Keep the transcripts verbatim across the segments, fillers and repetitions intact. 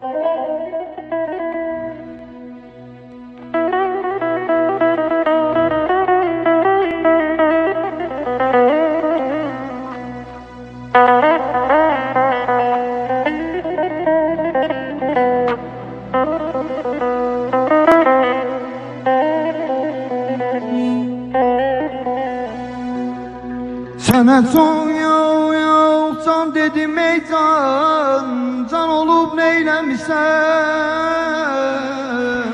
Sənə son yox, yox, can dedim ey can, can olub neyləmişsən?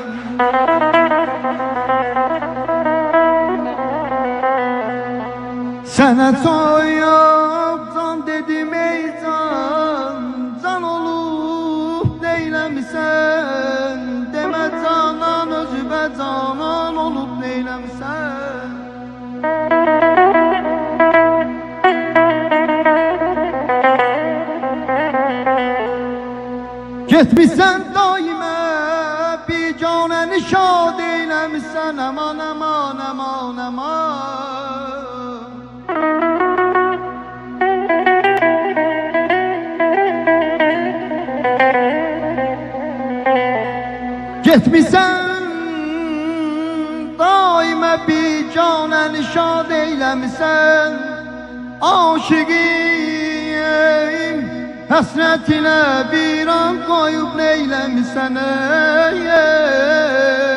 Sənə son yox, can dedim ey can, can olub neyləmişsən? Demə canan özübə canan olub neyləmişsən? Getmişsən daimə biganəni şad eyləmişsən, aman aman aman aman. Getmişsən daimə biganəni şad eyləmişsən, aşıqim həsrətinə bir an qoyub neyləmişsən ey, ey.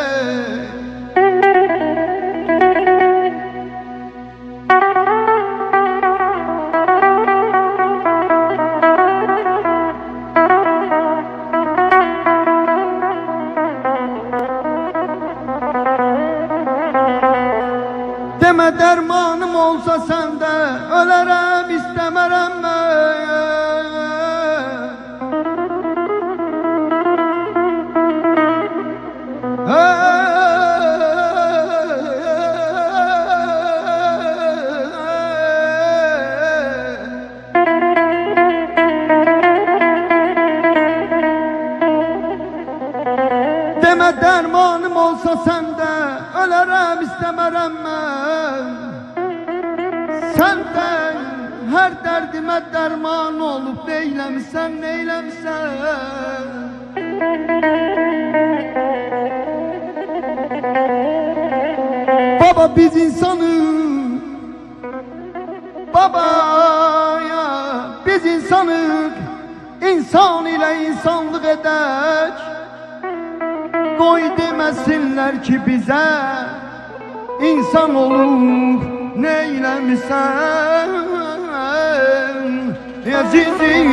Demə dərmanım olsa səndə, ölərəm istəmərəm mən. Demə dərmanım olsa səndə, ölərəm istəmərəm mən. Səndən hər dərdimə dərman olub neyləmişsən, neyləmişsən? Baba biz insanıq, baba ya biz insanıq, insan ilə insanlıq edək. Qoy deməsinlər ki bizə, insan olub neyləmişsən? Əzizim,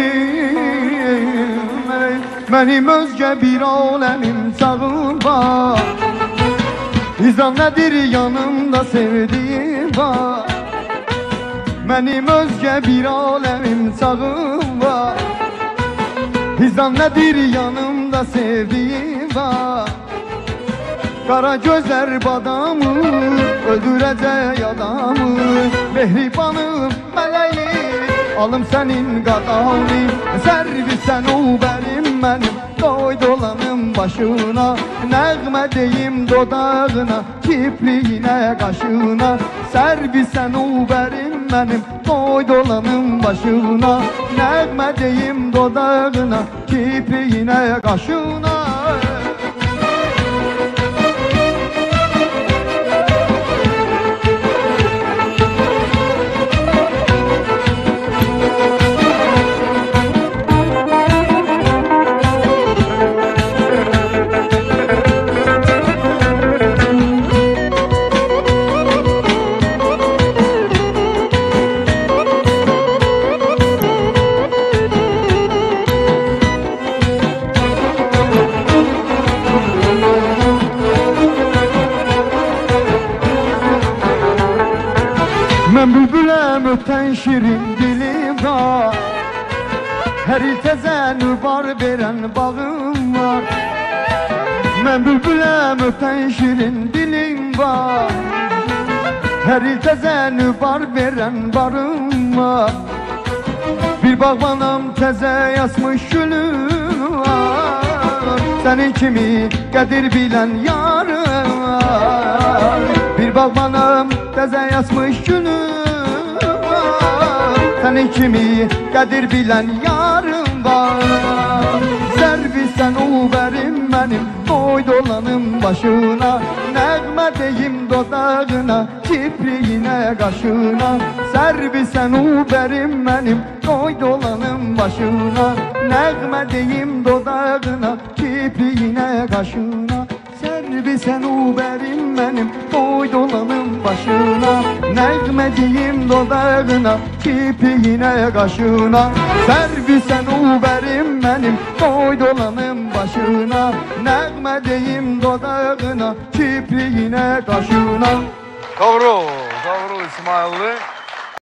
mənim özgə bir aləmim sağım var. İzan nədir yanımda sevdiğim var. Mənim özgə bir aləmim sağım var. İzan nədir yanımda sevdiğim var. Qara gözlər badamı, öldürəcək adamı. Mehribanım, mələyim, alım sənin qadanı. Sərvisən o bərim mənim, qoy dolanım başına. Nəğmə deyim dodağına, kipriyinə qaşına. Sərvisən o bərim mənim, qoy dolanım başına. Nəğmə deyim dodağına, kipriyinə qaşına. Mən bülbüləm ötən şirin dilim var. Hər il təzə nübar verən bağım var. Mən bülbüləm ötən şirin dilim var. Hər il təzə nübar verən bağım var. Bir bağbanam təzə yazmış gülüm var. Sənin kimi qədir bilən yarım var. Bir bağbanam təzə yazmış gülüm var. Sənin kimi qədir bilən yarım var. sen uberim benim, koy dolanım başına. Nəğmə deyim dodağına, kipriyine kaşına. Servi sen uberim benim, koy dolanım başına. Nəğmə deyim dodağına, kipriyine kaşına. Servi sen uberim benim, koy dolanım başına. Nəğmə deyim dodağına, kipriyine kaşına. Servi sen uberim benim, koy dolanım başına. Nəğmə deyim dodağına, kipriyine kaşına. Doğru, doğru İsmail'li.